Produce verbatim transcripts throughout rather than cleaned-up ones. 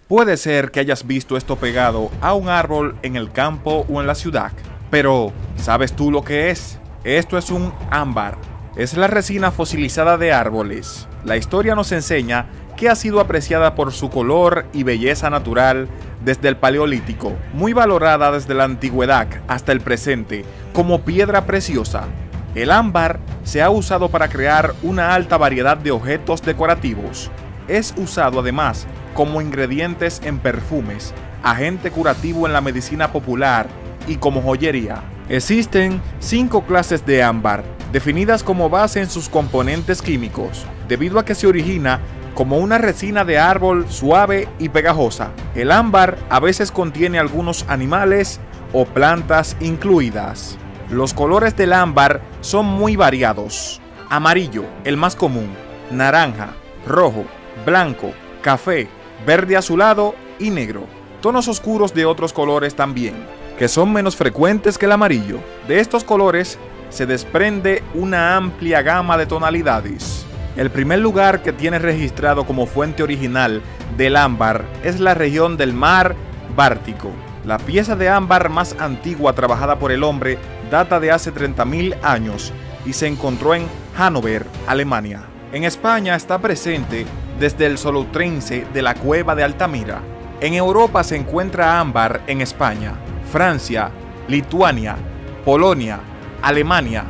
Puede ser que hayas visto esto pegado a un árbol en el campo o en la ciudad, pero ¿sabes tú lo que es? Esto es un ámbar. Es la resina fosilizada de árboles. La historia nos enseña que ha sido apreciada por su color y belleza natural desde el Paleolítico, muy valorada desde la antigüedad hasta el presente como piedra preciosa. El ámbar se ha usado para crear una alta variedad de objetos decorativos. Es usado además como ingredientes en perfumes, agente curativo en la medicina popular y como joyería. Existen cinco clases de ámbar, definidas como base en sus componentes químicos, debido a que se origina como una resina de árbol suave y pegajosa. El ámbar a veces contiene algunos animales o plantas incluidas. Los colores del ámbar son muy variados. Amarillo, el más común, naranja, rojo, blanco, café, verde azulado y negro. Tonos oscuros de otros colores también, que son menos frecuentes que el amarillo. De estos colores se desprende una amplia gama de tonalidades. El primer lugar que tiene registrado como fuente original del ámbar es la región del mar Báltico. La pieza de ámbar más antigua trabajada por el hombre data de hace treinta mil años y se encontró en Hannover, Alemania. En España está presente desde el Solutrense de la cueva de Altamira. En Europa se encuentra ámbar en España, Francia, Lituania, Polonia, Alemania,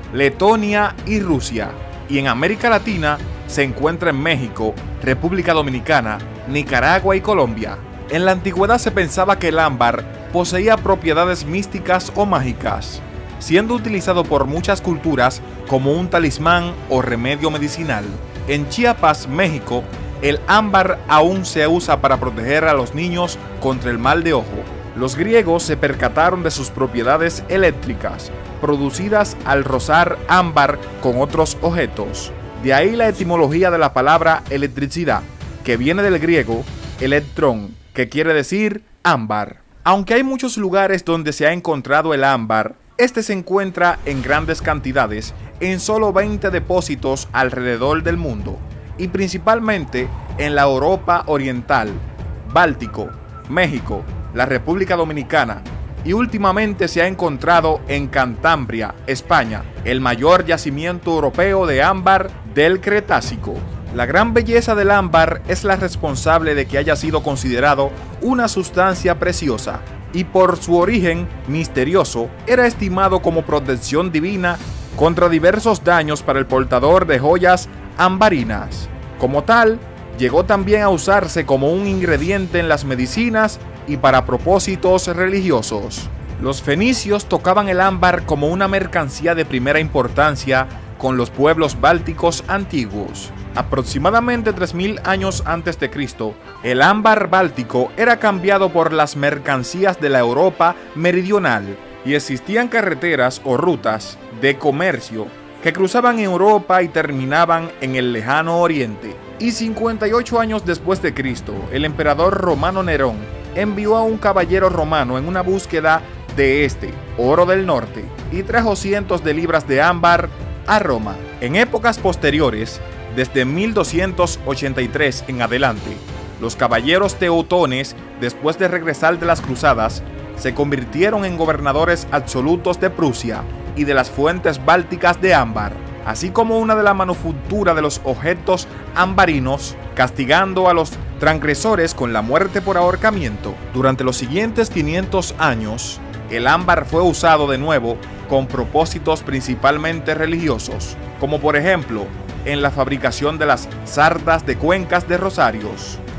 Letonia y Rusia. Y en América Latina se encuentra en México, República Dominicana, Nicaragua y Colombia. En la antigüedad se pensaba que el ámbar poseía propiedades místicas o mágicas, siendo utilizado por muchas culturas como un talismán o remedio medicinal. En Chiapas, México, el ámbar aún se usa para proteger a los niños contra el mal de ojo. Los griegos se percataron de sus propiedades eléctricas, producidas al rozar ámbar con otros objetos. De ahí la etimología de la palabra electricidad, que viene del griego electrón, que quiere decir ámbar. Aunque hay muchos lugares donde se ha encontrado el ámbar, este se encuentra en grandes cantidades en solo veinte depósitos alrededor del mundo, y principalmente en la Europa Oriental, Báltico, México, la República Dominicana, y últimamente se ha encontrado en Cantabria, España, el mayor yacimiento europeo de ámbar del Cretácico. La gran belleza del ámbar es la responsable de que haya sido considerado una sustancia preciosa, y por su origen misterioso era estimado como protección divina contra diversos daños para el portador de joyas ambarinas. Como tal, llegó también a usarse como un ingrediente en las medicinas y para propósitos religiosos. Los fenicios tocaban el ámbar como una mercancía de primera importancia con los pueblos bálticos antiguos. Aproximadamente tres mil años antes de Cristo, el ámbar báltico era cambiado por las mercancías de la Europa meridional, y existían carreteras o rutas de comercio que cruzaban Europa y terminaban en el lejano Oriente. Y cincuenta y ocho años después de Cristo, el emperador romano Nerón envió a un caballero romano en una búsqueda de este, oro del norte, y trajo cientos de libras de ámbar a Roma. En épocas posteriores, desde mil doscientos ochenta y tres en adelante, los caballeros teutones, después de regresar de las cruzadas, se convirtieron en gobernadores absolutos de Prusia y de las fuentes bálticas de ámbar, así como una de la manufactura de los objetos ambarinos, castigando a los transgresores con la muerte por ahorcamiento. Durante los siguientes quinientos años, el ámbar fue usado de nuevo con propósitos principalmente religiosos, como por ejemplo en la fabricación de las sardas de cuencas de rosarios.